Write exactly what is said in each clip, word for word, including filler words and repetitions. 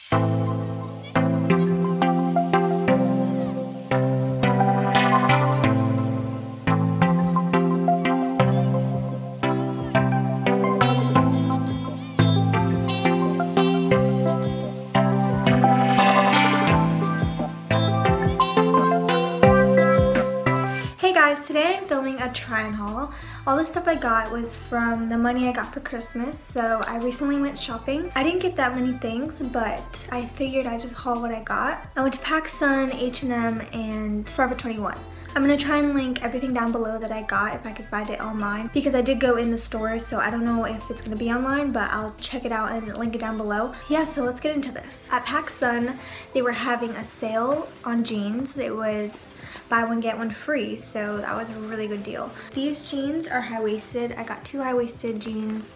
Today I'm filming a try-on haul. All the stuff I got was from the money I got for Christmas, so I recently went shopping. I didn't get that many things, but I figured I'd just haul what I got. I went to PacSun, H and M, and Forever twenty-one. I'm gonna try and link everything down below that I got if I could find it online, because I did go in the store, so I don't know if it's gonna be online, but I'll check it out and link it down below. Yeah, so let's get into this. At PacSun, they were having a sale on jeans. It was buy one get one free, so that was a really good deal. These jeans are high-waisted. I got two high-waisted jeans.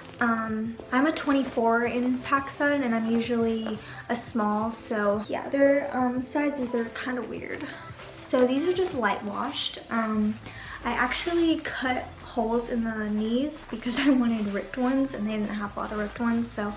Um, I'm a twenty-four in PacSun and I'm usually a small, so yeah, their um, sizes are kind of weird. So these are just light washed. Um, I actually cut holes in the knees because I wanted ripped ones and they didn't have a lot of ripped ones, so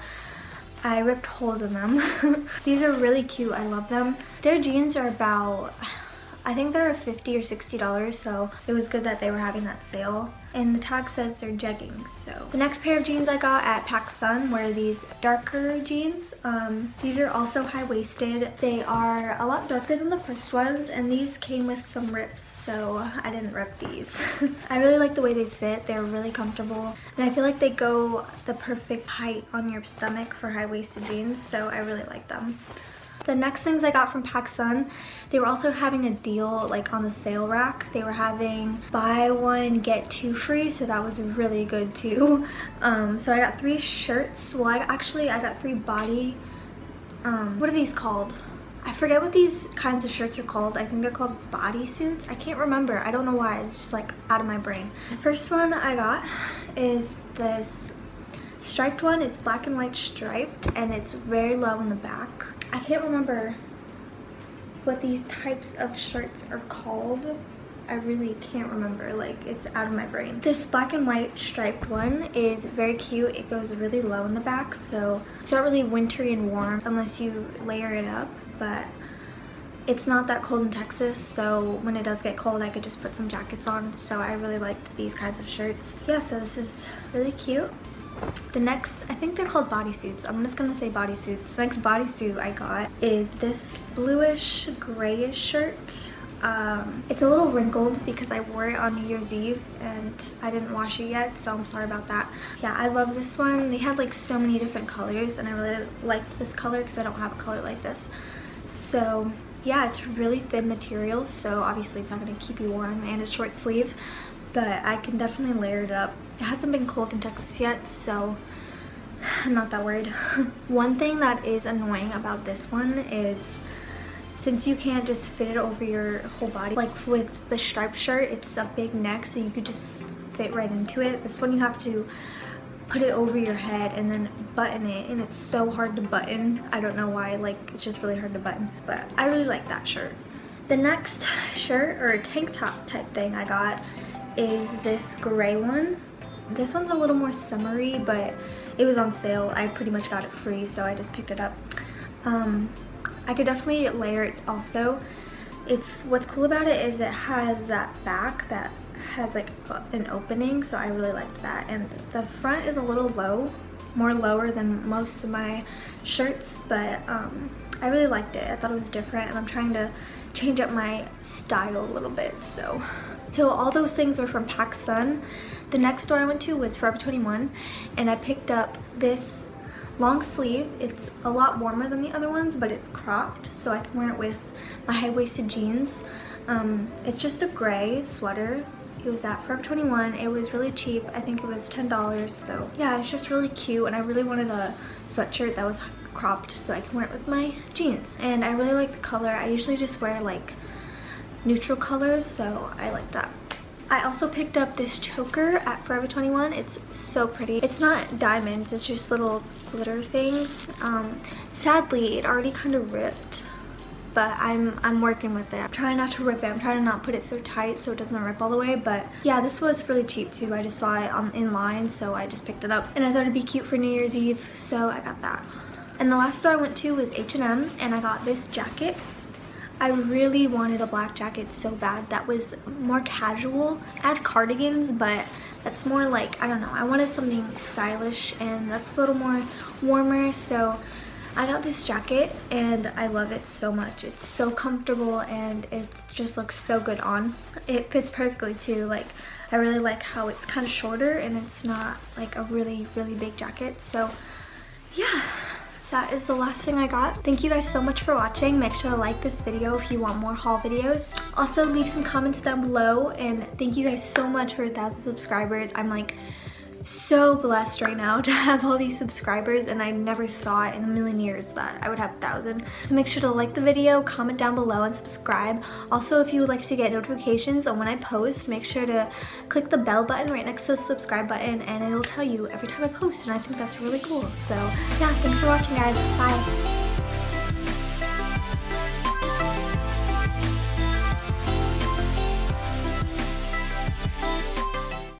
I ripped holes in them. These are really cute, I love them. Their jeans are about, I think they're fifty or sixty dollars, so it was good that they were having that sale. And the tag says they're jeggings. So the next pair of jeans I got at PacSun were these darker jeans. Um, these are also high-waisted. They are a lot darker than the first ones, and these came with some rips, so I didn't rip these. I really like the way they fit. They're really comfortable, and I feel like they go the perfect height on your stomach for high-waisted jeans, so I really like them. The next things I got from PacSun, they were also having a deal like on the sale rack. They were having buy one get two free, so that was really good too. Um, so I got three shirts. Well, I actually I got three body. Um, what are these called? I forget what these kinds of shirts are called. I think they're called bodysuits. I can't remember. I don't know why. It's just like out of my brain. The first one I got is this striped one. It's black and white striped, and it's very low in the back. I can't remember what these types of shirts are called. I really can't remember, like it's out of my brain. This black and white striped one is very cute. It goes really low in the back, so it's not really wintry and warm unless you layer it up, but it's not that cold in Texas, so when it does get cold I could just put some jackets on, so I really liked these kinds of shirts. Yeah, so this is really cute. The next, I think they're called bodysuits. I'm just gonna say bodysuits. The next bodysuit I got is this bluish grayish shirt. Um, it's a little wrinkled because I wore it on New Year's Eve and I didn't wash it yet, so I'm sorry about that. Yeah, I love this one. They had like so many different colors and I really liked this color because I don't have a color like this. So yeah, it's really thin material, so obviously it's not gonna keep you warm, and it's short sleeve, but I can definitely layer it up. It hasn't been cold in Texas yet, so I'm not that worried. One thing that is annoying about this one is since you can't just fit it over your whole body, like with the striped shirt, it's a big neck, so you could just fit right into it. This one you have to put it over your head and then button it, and it's so hard to button. I don't know why, like it's just really hard to button, but I really like that shirt. The next shirt or tank top type thing I got is this gray one. This one's a little more summery, but it was on sale. I pretty much got it free, so I just picked it up. Um, I could definitely layer it also. It's what's cool about it is it has that back that has like an opening, so I really liked that. And the front is a little low, more lower than most of my shirts, but um, I really liked it. I thought it was different, and I'm trying to change up my style a little bit, so. So all those things were from PacSun. The next store I went to was Forever twenty-one, and I picked up this long sleeve. It's a lot warmer than the other ones, but it's cropped, so I can wear it with my high-waisted jeans. Um, it's just a gray sweater. It was at Forever twenty-one. It was really cheap. I think it was ten dollars, so yeah, it's just really cute, and I really wanted a sweatshirt that was cropped so I can wear it with my jeans. And I really like the color. I usually just wear like neutral colors, so I like that. I also picked up this choker at Forever twenty-one. It's so pretty. It's not diamonds, it's just little glitter things. Um, sadly, it already kind of ripped, but I'm I'm working with it. I'm trying not to rip it. I'm trying to not put it so tight so it doesn't rip all the way, but yeah, this was really cheap too. I just saw it on in line, so I just picked it up, and I thought it'd be cute for New Year's Eve, so I got that. And the last store I went to was H and M, and I got this jacket. I really wanted a black jacket so bad that was more casual. I have cardigans, but that's more like, I don't know, I wanted something stylish and that's a little more warmer, so I got this jacket and I love it so much. It's so comfortable and it just looks so good on. It fits perfectly too. Like, I really like how it's kind of shorter and it's not like a really, really big jacket. So yeah, that is the last thing I got. Thank you guys so much for watching. Make sure to like this video if you want more haul videos. Also leave some comments down below, and thank you guys so much for a thousand subscribers. I'm like so blessed right now to have all these subscribers, and I never thought in a million years that I would have a thousand. So make sure to like the video, comment down below, and subscribe. Also, if you would like to get notifications on when I post, make sure to click the bell button right next to the subscribe button, and it'll tell you every time I post, and I think that's really cool. So yeah, thanks for watching guys. Bye.